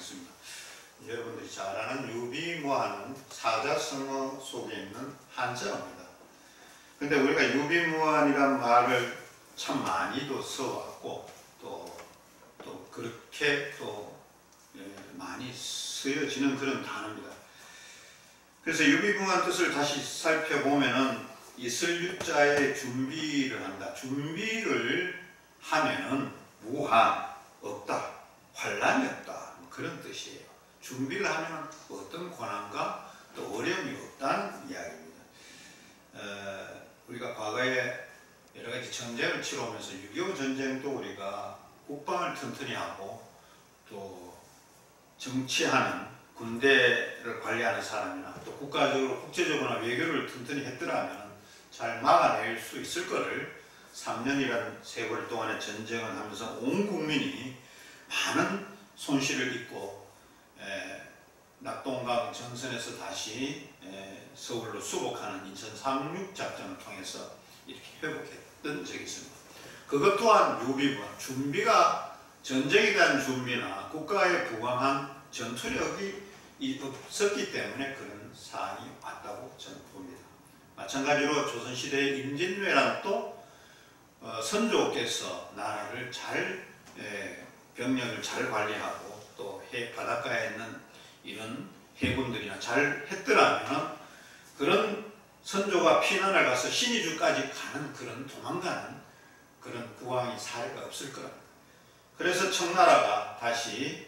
있습니다. 여러분들이 잘 아는 유비무환은 사자성어 속에 있는 한자어입니다. 근데 우리가 유비무환이란 말을 참 많이도 써왔고 또 그렇게 많이 쓰여지는 그런 단어입니다. 그래서 유비무환 뜻을 다시 살펴보면은 있을 유자에 준비를 한다. 준비를 하면은 무한, 없다, 환란이 없다, 그런 뜻이에요. 준비를 하면 어떤 고난과 또 어려움이 없다는 이야기입니다. 우리가 과거에 여러 가지 전쟁을 치러오면서 6.25 전쟁도 우리가 국방을 튼튼히 하고 또 정치하는 군대를 관리하는 사람이나 또 국가적으로 국제적으로나 외교를 튼튼히 했더라면 잘 막아낼 수 있을 거를 3년이라는 세월 동안의 전쟁을 하면서 온 국민이 많은 손실을 입고 낙동강 전선에서 다시 서울로 수복하는 인천 상륙 작전을 통해서 이렇게 회복했던 적이 있습니다. 그것 또한 유비무환, 준비가 전쟁에 대한 준비나 국가에 부강한 전투력이 없었기 때문에 그런 사안이 왔다고 저는 봅니다. 마찬가지로 조선시대의 임진왜란 또 선조께서 나라를 잘 병력을 잘 관리하고 또 바닷가에 있는 이런 해군들이나 잘 했더라면 그런 선조가 피난을 가서 신의주까지 가는 그런 도망가는 그런 구황이 사례가 없을 겁니다. 그래서 청나라가 다시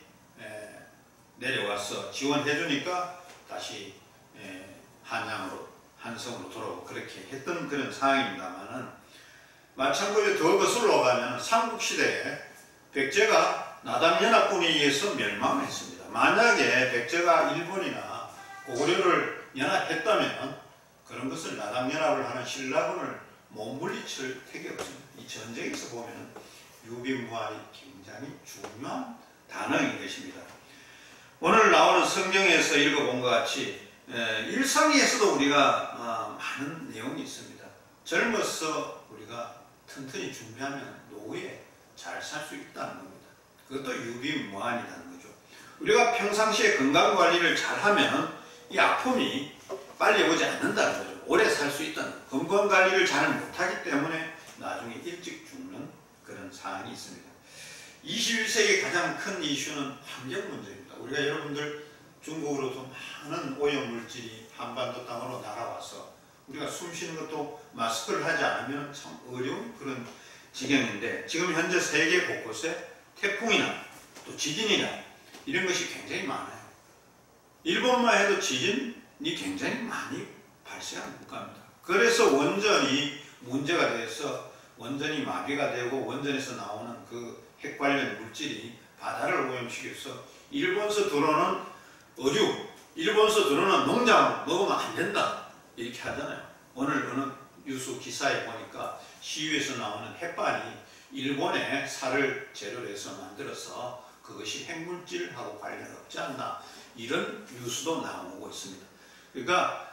내려와서 지원해 주니까 다시 한성으로 돌아오고 그렇게 했던 그런 상황입니다만은 마찬가지로 더 거슬러 가면 삼국시대에 백제가 나당연합군에 의해서 멸망을 했습니다. 만약에 백제가 일본이나 고구려를 연합했다면 그런 것을 나당연합을 하는 신라군을 못 물리칠 택이 없습니다. 이 전쟁에서 보면 유비무환이 굉장히 중요한 단어인 것입니다. 오늘 나오는 성경에서 읽어본 것 같이 일상에서도 우리가 많은 내용이 있습니다. 젊어서 우리가 튼튼히 준비하면 노후에 잘 살 수 있다는 겁니다. 그것도 유비무환이라는 거죠. 우리가 평상시에 건강관리를 잘하면 이 아픔이 빨리 오지 않는다는 거죠. 오래 살 수 있다는 거죠. 건강관리를 잘 못하기 때문에 나중에 일찍 죽는 그런 사안이 있습니다. 21세기 가장 큰 이슈는 환경 문제입니다. 우리가 여러분들 중국으로도 많은 오염물질이 한반도 땅으로 날아와서 우리가 숨 쉬는 것도 마스크를 하지 않으면 참 어려운 그런 지경인데 지금 현재 세계 곳곳에 태풍이나 또 지진이나 이런 것이 굉장히 많아요. 일본만 해도 지진이 굉장히 많이 발생하는 국가입니다. 그래서 원전이 문제가 돼서 원전이 마비가 되고 원전에서 나오는 그 핵 관련 물질이 바다를 오염시켜서 일본서 들어오는 어류, 일본서 들어오는 농작물 먹으면 안 된다 이렇게 하잖아요. 오늘 어느 뉴스 기사에 보니까 시유에서 나오는 햇반이 일본의 살을 재료로 해서 만들어서 그것이 핵물질하고 관련 없지 않나 이런 뉴스도 나오고 있습니다. 그러니까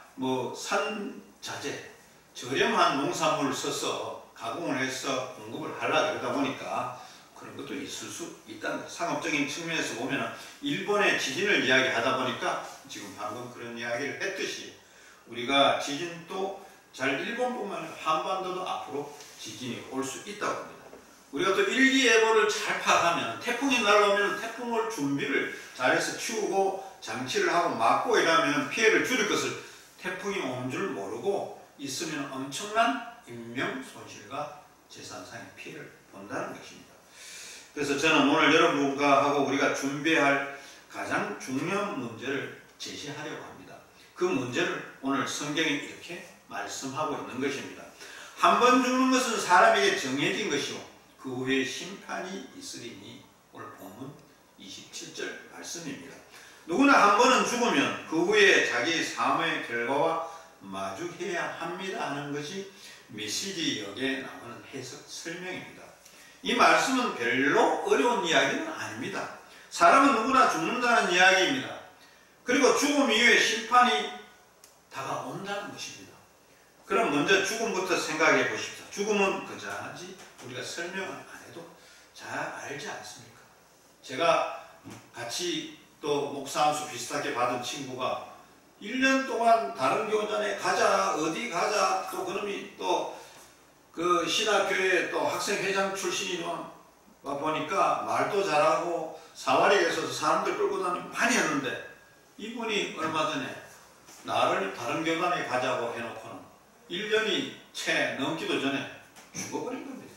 산자재, 저렴한 농산물을 써서 가공을 해서 공급을 하려고 그러다 보니까 그런 것도 있을 수 있다는 거예요. 상업적인 측면에서 보면 일본의 지진을 이야기하다 보니까 지금 방금 그런 이야기를 했듯이 우리가 지진도 잘 일본뿐만 아니라 한반도도 앞으로 지진이 올 수 있다고 합니다. 우리가 또 일기예보를 잘 파악하면 태풍이 날아오면 태풍을 준비를 잘해서 키우고 장치를 하고 막고 이러면 피해를 줄일 것을 태풍이 온 줄 모르고 있으면 엄청난 인명 손실과 재산상의 피해를 본다는 것입니다. 그래서 저는 오늘 여러분과 하고 우리가 준비할 가장 중요한 문제를 제시하려고 합니다. 그 문제를 오늘 성경이 이렇게 말씀하고 있는 것입니다. 한 번 죽는 것은 사람에게 정해진 것이요 그 후에 심판이 있으리니 오늘 본문 27절 말씀입니다. 누구나 한 번은 죽으면 그 후에 자기 삶의 결과와 마주해야 합니다 하는 것이 메시지역에 나오는 해석 설명입니다. 이 말씀은 별로 어려운 이야기는 아닙니다. 사람은 누구나 죽는다는 이야기입니다. 그리고 죽음 이후에 심판이 다가온다는 것입니다. 그럼 먼저 죽음부터 생각해 보십시오. 죽음은 그자지 우리가 설명을 안 해도 잘 알지 않습니까? 제가 같이 또 목사 안수 비슷하게 받은 친구가 1년 동안 다른 교단에 가자, 어디 가자, 또 그놈이 또 그 신학교에 또 학생회장 출신이 와 보니까 말도 잘하고 사활에 있어서 사람들 끌고 다니고 많이 했는데 이분이 얼마 전에 나를 다른 교단에 가자고 해놓고는 1년이 채 넘기도 전에 죽어버린 겁니다.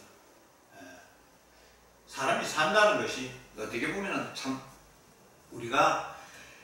사람이 산다는 것이 어떻게 보면 참 우리가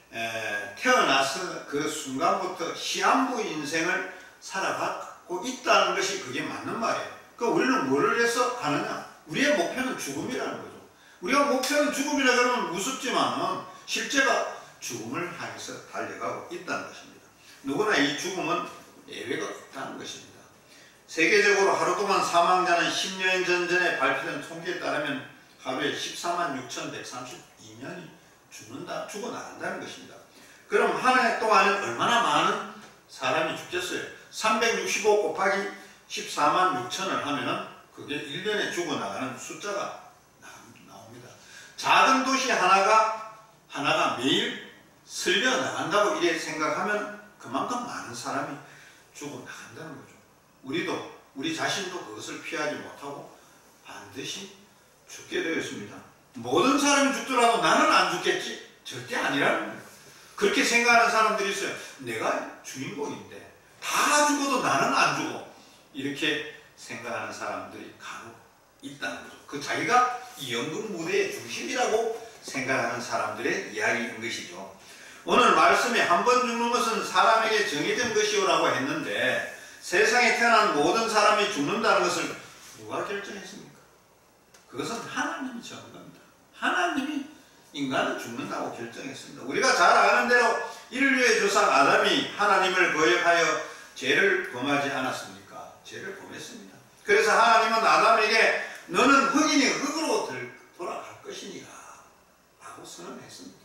태어나서 그 순간부터 시한부 인생을 살아가고 있다는 것이 그게 맞는 말이에요. 그러니까 우리는 뭐를 해서 가느냐? 우리의 목표는 죽음이라는 거죠. 우리가 목표는 죽음이라 그러면 우습지만 실제가 죽음을 향해서 달려가고 있다는 것입니다. 누구나 이 죽음은 예외가 없다는 것입니다. 세계적으로 하루 동안 사망자는 10년 전에 발표된 통계에 따르면 하루에 14만 6,132명이 죽어나간다는 것입니다. 그럼 한 해 동안은 얼마나 많은 사람이 죽겠어요? 365 곱하기 14만 6천을 하면은 그게 1년에 죽어나가는 숫자가 나옵니다. 작은 도시 하나가 매일 쓸려 나간다고 이렇게 생각하면 그만큼 많은 사람이 죽어나간다는 거죠. 우리 자신도 그것을 피하지 못하고 반드시 죽게 되어 있습니다. 모든 사람이 죽더라도 나는 안 죽겠지? 절대 아니라는 거예요. 그렇게 생각하는 사람들이 있어요. 내가 주인공인데 다 죽어도 나는 안 죽어. 이렇게 생각하는 사람들이 간혹 있다는 거죠. 그 자기가 이 연극 무대의 중심이라고 생각하는 사람들의 이야기인 것이죠. 오늘 말씀에 한 번 죽는 것은 사람에게 정해진 것이오라고 했는데 세상에 태어난 모든 사람이 죽는다는 것을 누가 결정했습니까? 그것은 하나님이 정한 겁니다. 하나님이 인간은 죽는다고 결정했습니다. 우리가 잘 아는 대로 인류의 조상 아담이 하나님을 거역하여 죄를 범하지 않았습니까? 죄를 범했습니다. 그래서 하나님은 아담에게 너는 흙이니 흙으로 돌아갈 것이니라 라고 선언했습니다.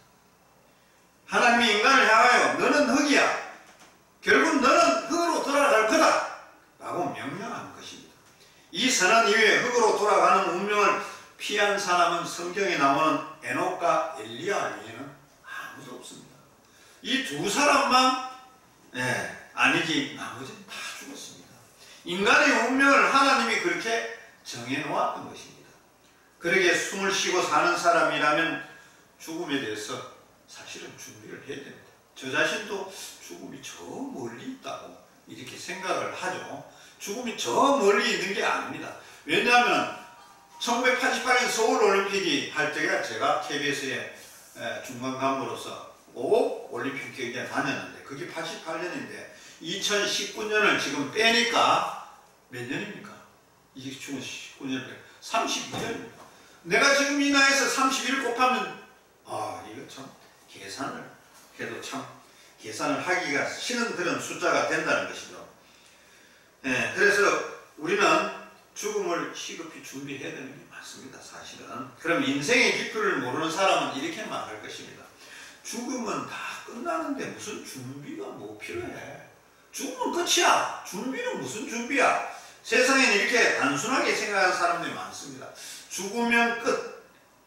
하나님이 인간을 향하여 너는 흙이야. 결국 너는 흙으로 돌아갈 거다 라고 명령한 것입니다. 이 선언 이후에 흙으로 돌아가는 운명을 피한 사람은 성경에 나오는 에녹과 엘리야 외에는 아무도 없습니다. 이 두 사람만 아니지 나머지는 다 죽었습니다. 인간의 운명을 하나님이 그렇게 정해놓았던 것입니다. 그러게 숨을 쉬고 사는 사람이라면 죽음에 대해서 사실은 준비를 해야 됩니다. 저 자신도 죽음이 저 멀리 있다고 이렇게 생각을 하죠. 죽음이 저 멀리 있는 게 아닙니다. 왜냐하면 1988년 서울올림픽이 할 때가 제가 KBS의 중간감으로서 올림픽 경기에 다녔는데 그게 88년인데 2019년을 지금 빼니까 몇 년입니까? 2019년 32년입니다. 내가 지금 이 나이에서 31 곱하면 이거 참 계산을 해도 참 계산을 하기가 싫은 그런 숫자가 된다는 것이죠. 그래서 우리는 죽음을 시급히 준비해야 되는 게 맞습니다. 사실은. 그럼 인생의 깊이를 모르는 사람은 이렇게 말할 것입니다. 죽음은 다 끝나는데 무슨 준비가 뭐 필요해. 죽으면 끝이야. 준비는 무슨 준비야. 세상에는 이렇게 단순하게 생각하는 사람들이 많습니다. 죽으면 끝.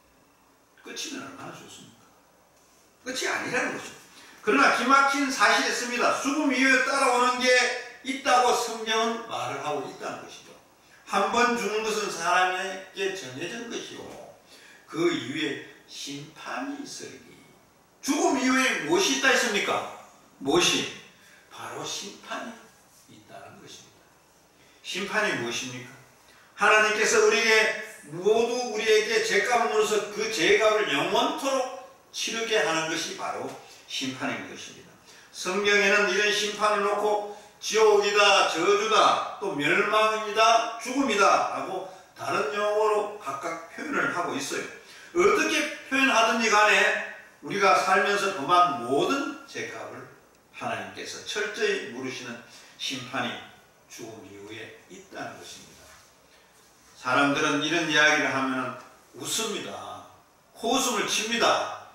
끝이면 얼마나 좋습니까? 끝이 아니라는 거죠. 그러나 기막힌 사실이 있습니다. 죽음 이후에 따라오는 게 있다고 성경은 말을 하고 있다는 것이죠. 한 번 죽는 것은 사람에게 정해진 것이요 그 이후에 심판이 있으리니. 죽음 이후에 무엇이 있다 했습니까? 무엇이? 바로 심판이 있다는 것입니다. 심판이 무엇입니까? 하나님께서 우리에게 죄값을 물어서 그 죄값을 영원토록 치르게 하는 것이 바로 심판인 것입니다. 성경에는 이런 심판을 놓고 지옥이다, 저주다, 또 멸망이다, 죽음이다 라고 다른 용어로 각각 표현을 하고 있어요. 어떻게 표현하든지 간에 우리가 살면서 범한 모든 죄값을 하나님께서 철저히 물으시는 심판이 죽음 이후에 있다는 것입니다. 사람들은 이런 이야기를 하면 웃습니다. 코웃음을 칩니다.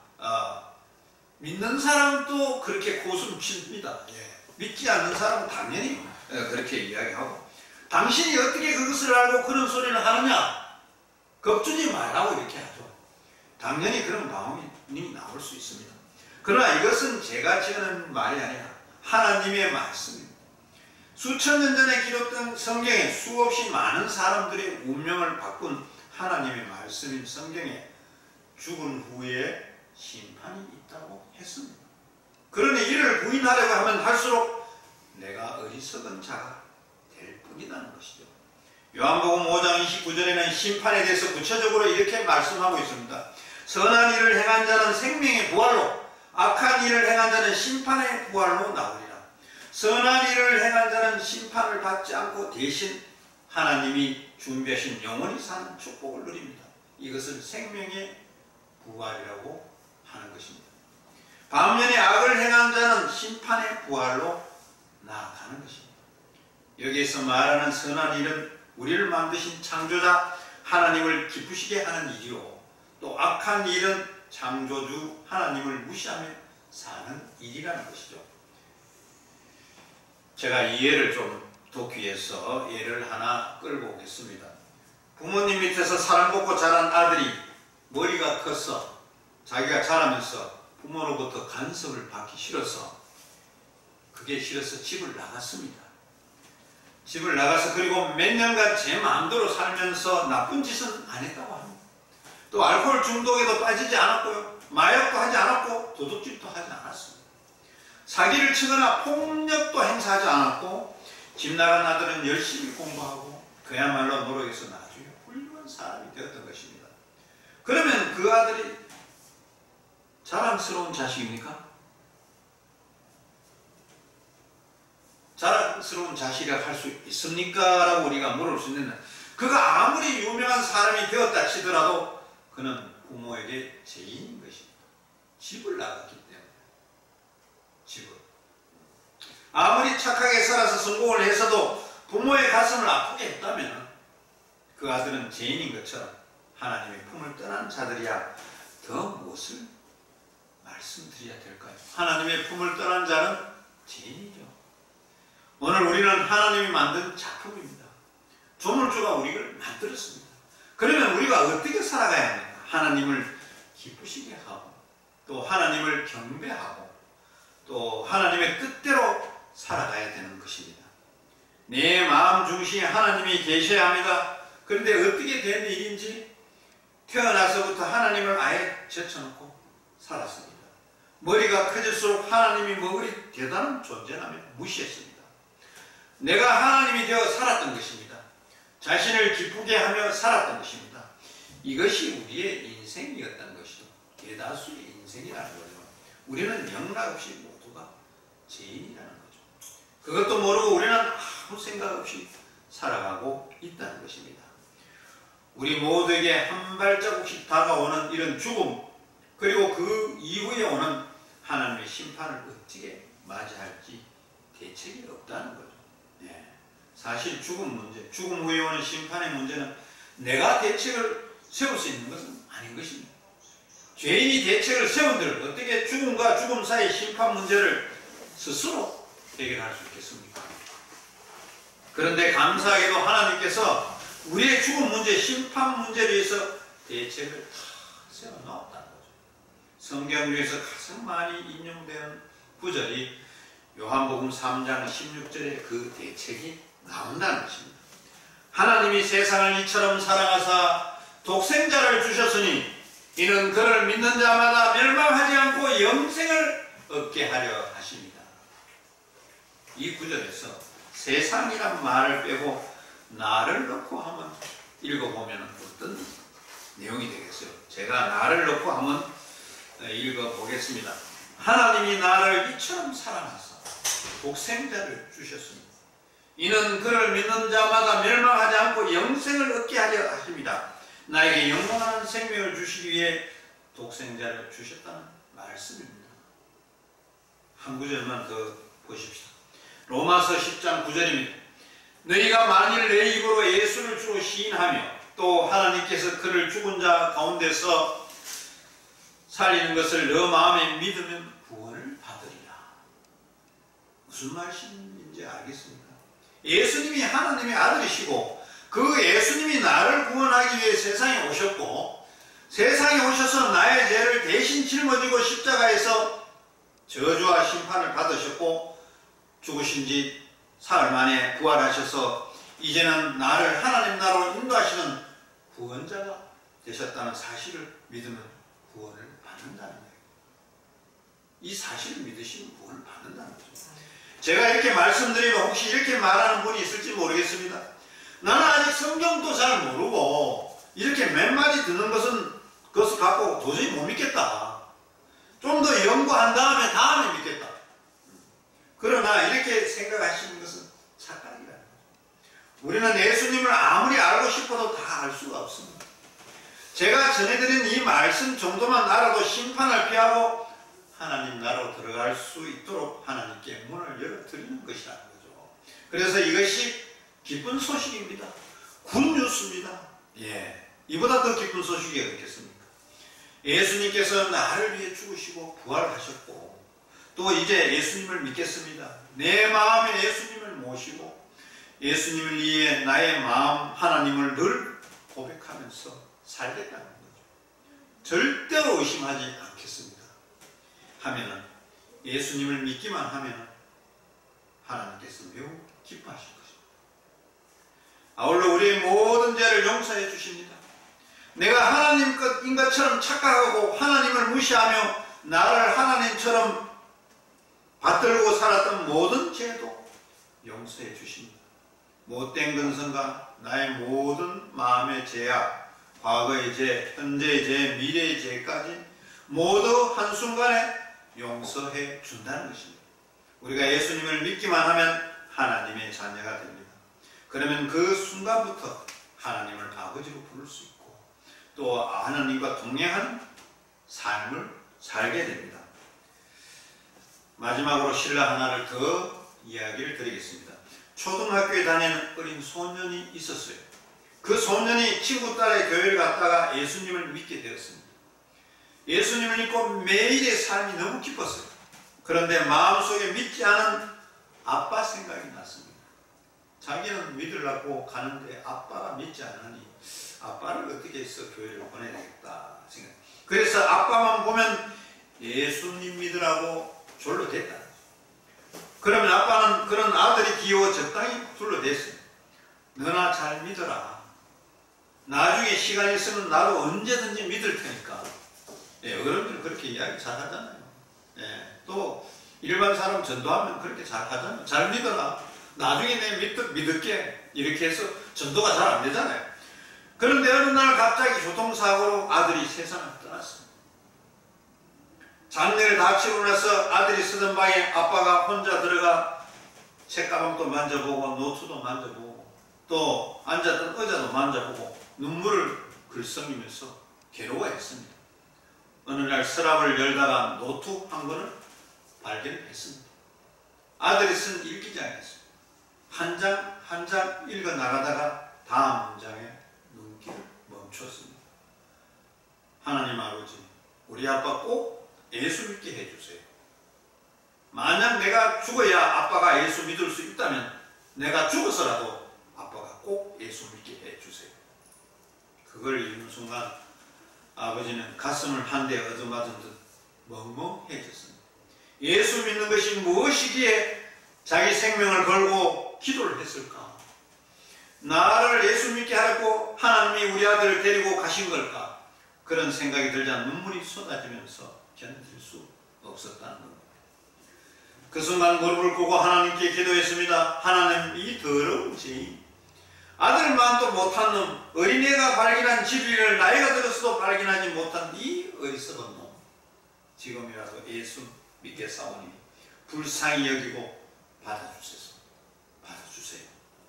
믿는 사람도 그렇게 코웃음 칩니다. 믿지 않는 사람은 당연히 그렇게 이야기하고, 당신이 어떻게 그것을 알고 그런 소리를 하느냐? 겁주지 말라고 이렇게 하죠. 당연히 그런 마음이 나올 수 있습니다. 그러나 이것은 제가 지어낸 말이 아니라 하나님의 말씀입니다. 수천 년 전에 기록된 성경에 수없이 많은 사람들의 운명을 바꾼 하나님의 말씀인 성경에 죽은 후에 심판이 있다고 했습니다. 그러니 이를 부인하려고 하면 할수록 내가 어리석은 자가 될 뿐이라는 것이죠. 요한복음 5장 29절에는 심판에 대해서 구체적으로 이렇게 말씀하고 있습니다. 선한 일을 행한 자는 생명의 부활로, 악한 일을 행한 자는 심판의 부활로 나오리라. 선한 일을 행한 자는 심판을 받지 않고 대신 하나님이 준비하신 영원히 사는 축복을 누립니다. 이것을 생명의 부활이라고 하는 것입니다. 반면에 악을 행한 자는 심판의 부활로 나아가는 것입니다. 여기에서 말하는 선한 일은 우리를 만드신 창조자 하나님을 기쁘시게 하는 일이요, 또 악한 일은 창조주 하나님을 무시하며 사는 일이라는 것이죠. 제가 이 예를 좀 돕기 위해서 예를 하나 끌고 오겠습니다. 부모님 밑에서 사랑 받고 자란 아들이 머리가 커서 자기가 자라면서 부모로부터 간섭을 받기 싫어서, 그게 싫어서 집을 나갔습니다. 집을 나가서 그리고 몇 년간 제 마음대로 살면서 나쁜 짓은 안 했다고 합니다. 또 알코올 중독에도 빠지지 않았고요, 마약도 하지 않았고 도둑질도 하지 않았습니다. 사기를 치거나 폭력도 행사하지 않았고, 집 나간 아들은 열심히 공부하고 그야말로 노력해서 나중에 훌륭한 사람이 되었던 것입니다. 그러면 그 아들이 자랑스러운 자식입니까? 자랑스러운 자식이라고 할 수 있습니까? 라고 우리가 물을 수 있는데, 그가 아무리 유명한 사람이 되었다 치더라도 그는 부모에게 죄인인 것입니다. 집을 나갔기 때문에. 집을. 아무리 착하게 살아서 성공을 해서도 부모의 가슴을 아프게 했다면 그 아들은 죄인인 것처럼 하나님의 품을 떠난 자들이야 더 무엇을 말씀드려야 될까요? 하나님의 품을 떠난 자는 죄인이죠. 오늘 우리는 하나님이 만든 작품입니다. 조물주가 우리를 만들었습니다. 그러면 우리가 어떻게 살아가야 합니까? 하나님을 기쁘시게 하고, 또 하나님을 경배하고, 또 하나님의 뜻대로 살아가야 되는 것입니다. 내 마음 중심에 하나님이 계셔야 합니다. 그런데 어떻게 된 일인지 태어나서부터 하나님을 아예 제쳐놓고 살았습니다. 머리가 커질수록 하나님이 뭐 그리 대단한 존재라며 무시했습니다. 내가 하나님이 되어 살았던 것입니다. 자신을 기쁘게 하며 살았던 것입니다. 이것이 우리의 인생이었던 것이죠. 대다수의 인생이라는 거죠. 우리는 영락없이 모두가 죄인이라는 거죠. 그것도 모르고 우리는 아무 생각 없이 살아가고 있다는 것입니다. 우리 모두에게 한 발자국씩 다가오는 이런 죽음, 그리고 그 이후에 오는 하나님의 심판을 어떻게 맞이할지 대책이 없다는 거죠. 사실 죽음 문제, 죽음 후에 오는 심판의 문제는 내가 대책을 세울 수 있는 것은 아닌 것입니다. 죄인이 대책을 세운들 어떻게 죽음과 죽음 사이의 심판 문제를 스스로 해결할 수 있겠습니까? 그런데 감사하게도 하나님께서 우리의 죽음 문제, 심판 문제를 위해서 대책을 다 세워놓았다는 거죠. 성경 중에서 가장 많이 인용되는 구절이 요한복음 3장 16절에 그 대책이 나온다는 것입니다. 하나님이 세상을 이처럼 사랑하사 독생자를 주셨으니 이는 그를 믿는 자마다 멸망하지 않고 영생을 얻게 하려 하십니다. 이 구절에서 세상이란 말을 빼고 나를 넣고 한번 읽어보면 어떤 내용이 되겠어요? 제가 나를 넣고 한번 읽어보겠습니다. 하나님이 나를 이처럼 사랑하사 독생자를 주셨습니다. 이는 그를 믿는 자마다 멸망하지 않고 영생을 얻게 하려 하십니다. 나에게 영원한 생명을 주시기 위해 독생자를 주셨다는 말씀입니다. 한 구절만 더 보십시오. 로마서 10장 9절입니다. 너희가 만일 내 입으로 예수를 주로 시인하며 또 하나님께서 그를 죽은 자 가운데서 살리는 것을 너 마음에 믿으면 구원을 받으리라. 무슨 말씀인지 알겠습니까? 예수님이 하나님의 아들이시고 그 예수님이 나를 구원하기 위해 세상에 오셨고, 세상에 오셔서 나의 죄를 대신 짊어지고 십자가에서 저주와 심판을 받으셨고 죽으신 지 사흘 만에 부활하셔서 이제는 나를 하나님 나라로 인도하시는 구원자가 되셨다는 사실을 믿으면 구원을 받는다는 거예요. 이 사실을 믿으시면 구원을 받는다는 거죠. 제가 이렇게 말씀드리면 혹시 이렇게 말하는 분이 있을지 모르겠습니다. 나는 아직 성경도 잘 모르고 이렇게 몇 마디 듣는 것을 갖고 도저히 못 믿겠다. 좀 더 연구한 다음에 믿겠다. 그러나 이렇게 생각하시는 것은 착각이라는 거죠. 우리는 예수님을 아무리 알고 싶어도 다 알 수가 없습니다. 제가 전해드린 이 말씀 정도만 알아도 심판을 피하고 하나님 나라로 들어갈 수 있도록 하나님께 문을 열어드리는 것이라는 거죠. 그래서 이것이 기쁜 소식입니다. 굿뉴스입니다. 이보다 더 기쁜 소식이 어딨겠습니까? 예수님께서 나를 위해 죽으시고 부활하셨고 또 이제 예수님을 믿겠습니다. 내 마음에 예수님을 모시고 예수님을 위해 나의 마음 하나님을 늘 고백하면서 살겠다는 거죠. 절대로 의심하지 않겠습니다. 하면은 예수님을 믿기만 하면 하나님께서 매우 기뻐하실 것입니다. 아울러 우리의 모든 죄를 용서해 주십니다. 내가 하나님 것인 것처럼 착각하고 하나님을 무시하며 나를 하나님처럼 받들고 살았던 모든 죄도 용서해 주십니다. 못된 근성과 나의 모든 마음의 죄악, 과거의 죄, 현재의 죄, 미래의 죄까지 모두 한순간에 용서해 준다는 것입니다. 우리가 예수님을 믿기만 하면 하나님의 자녀가 됩니다. 그러면 그 순간부터 하나님을 아버지로 부를 수 있고 또 하나님과 동행하는 삶을 살게 됩니다. 마지막으로 신라 하나를 더 이야기를 드리겠습니다. 초등학교에 다니는 어린 소년이 있었어요. 그 소년이 친구 딸의 교회를 갔다가 예수님을 믿게 되었습니다. 예수님을 믿고 매일의 삶이 너무 기뻤어요. 그런데 마음속에 믿지 않은 아빠 생각이 났습니다. 자기는 믿으려고 가는데 아빠가 믿지 않으니 아빠를 어떻게 해서 교회를 보내야 되겠다 생각. 그래서 아빠만 보면 예수님 믿으라고 졸로 됐다. 그러면 아빠는 그런 아들이 귀여워 적당히 둘러댔어요. 너나 잘 믿어라. 나중에 시간 있으면 나도 언제든지 믿을 테니까. 어른들은 그렇게 이야기 잘 하잖아요. 또 일반 사람 전도하면 그렇게 잘 하잖아요. 잘 믿어라. 나중에 내 믿을게. 이렇게 해서 전도가 잘 안 되잖아요. 그런데 어느 날 갑자기 교통사고로 아들이 세상을 떠났습니다. 장례를 다 치고 나서 아들이 쓰던 방에 아빠가 혼자 들어가 책가방도 만져보고 노트도 만져보고 또 앉았던 의자도 만져보고 눈물을 글썽이면서 괴로워했습니다. 어느 날 서랍을 열다가 노트 한 권을 발견했습니다. 아들이 쓴 일기장이었습니다. 한 장 한 장 읽어 나가다가 다음 문장에 눈길을 멈췄습니다. 하나님 아버지, 우리 아빠 꼭 예수 믿게 해주세요. 만약 내가 죽어야 아빠가 예수 믿을 수 있다면 내가 죽어서라도 아빠가 꼭 예수 믿게 해주세요. 그걸 읽는 순간 아버지는 가슴을 한 대 얻어맞은 듯 멍멍해졌습니다. 예수 믿는 것이 무엇이기에 자기 생명을 걸고 기도를 했을까? 나를 예수 믿게 하려고 하나님이 우리 아들을 데리고 가신 걸까? 그런 생각이 들자 눈물이 쏟아지면서 견딜 수 없었다는 겁니다. 그 순간 무릎을 꿇고 하나님께 기도했습니다. 하나님, 이 더러운 죄인, 아들만도 못한 놈, 어린애가 발견한 진리를 나이가 들어서도 발견하지 못한 이 어리석은 놈, 지금이라도 예수 믿겠사오니 불쌍히 여기고 받아주세요. 받아주세요.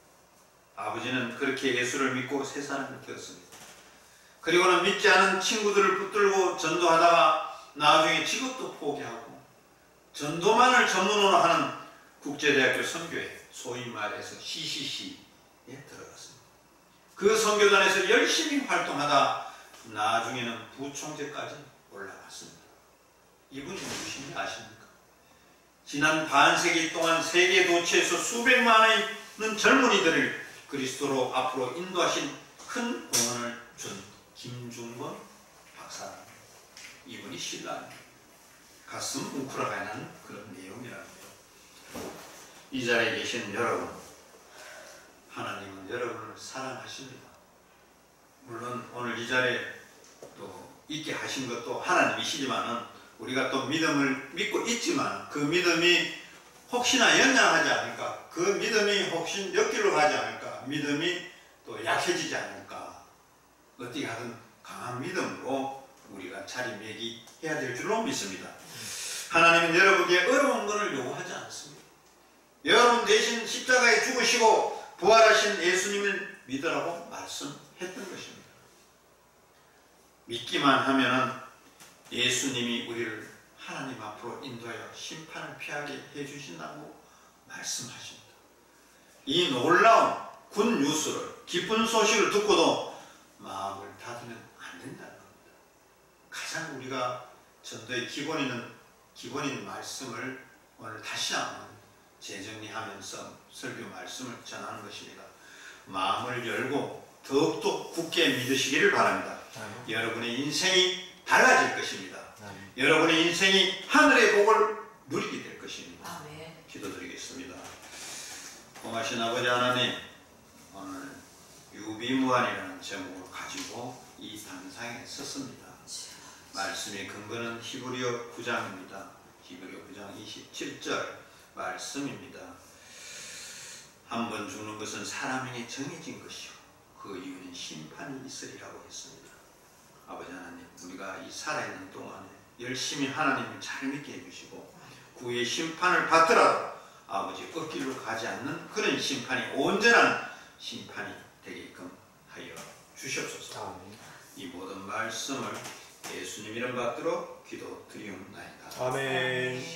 아버지는 그렇게 예수를 믿고 새 사람이 되었습니다. 그리고는 믿지 않은 친구들을 붙들고 전도하다가 나중에 직업도 포기하고 전도만을 전문으로 하는 국제대학교 선교회, 소위 말해서 CCC에 들어갔습니다. 그 선교단에서 열심히 활동하다 나중에는 부총재까지 올라갔습니다. 이분이 누구신지 아십니까? 지난 반세기 동안 세계 도처에서 수백만의 젊은이들을 그리스도로 앞으로 인도하신 큰 공헌을 준 김중건 박사입니다. 이분이 신라입니다. 가슴 뭉클어가는 그런 내용이라고요. 이 자리에 계신 여러분, 하나님은 여러분을 사랑하십니다. 물론 오늘 이 자리에 또 있게 하신 것도 하나님이시지만은 우리가 또 믿음을 믿고 있지만 그 믿음이 혹시나 연약하지 않을까, 그 믿음이 혹시 옆길로 가지 않을까, 믿음이 또 약해지지 않을까, 어떻게 하든 강한 믿음으로 우리가 자리매기해야 될 줄로 믿습니다. 하나님은 여러분에게 어려운 것을 요구하지 않습니다. 여러분 대신 십자가에 죽으시고 부활하신 예수님을 믿으라고 말씀했던 것입니다. 믿기만 하면은 예수님이 우리를 하나님 앞으로 인도하여 심판을 피하게 해주신다고 말씀하십니다. 이 놀라운 굿 뉴스를, 기쁜 소식을 듣고도 마음을 닫으면 안 된다는 겁니다. 가장 우리가 전도의 기본인 말씀을 오늘 다시 한번 재정리하면서 설교 말씀을 전하는 것입니다. 마음을 열고 더욱더 굳게 믿으시기를 바랍니다. 여러분의 인생이 달라질 것입니다. 여러분의 인생이 하늘의 복을 누리게 될 것입니다. 기도드리겠습니다. 공하신 아버지 하나님, 오늘 유비무환이라는 제목을 가지고 이 단상에 섰습니다. 말씀의 근거는 히브리어 9장입니다. 히브리어 9장 27절 말씀입니다. 한 번 죽는 것은 사람에게 정해진 것이요 그 이유는 심판이 있으리라고 했습니다. 아버지 하나님, 우리가 이 살아있는 동안에 열심히 하나님을 잘 믿게 해주시고 구의 심판을 받더라도 아버지 꺾길로 가지 않는 그런 심판이 온전한 심판이 되게끔 하여 주시옵소서. 이 모든 말씀을 예수님 이름 받들어 기도드리옵나이다. 아멘.